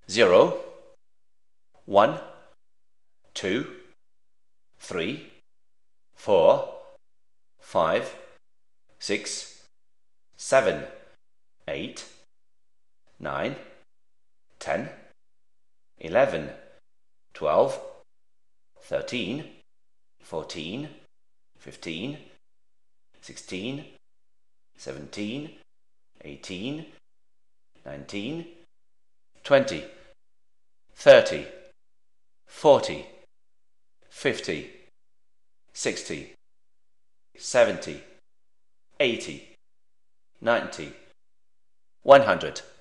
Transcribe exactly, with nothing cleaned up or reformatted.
zero, one, two, three, four, five, six, seven, eight, nine, ten, eleven, twelve, thirteen, fourteen, fifteen, sixteen, seventeen, eighteen, nineteen, twenty, thirty, forty, fifty, sixty, seventy, eighty, ninety, one hundred.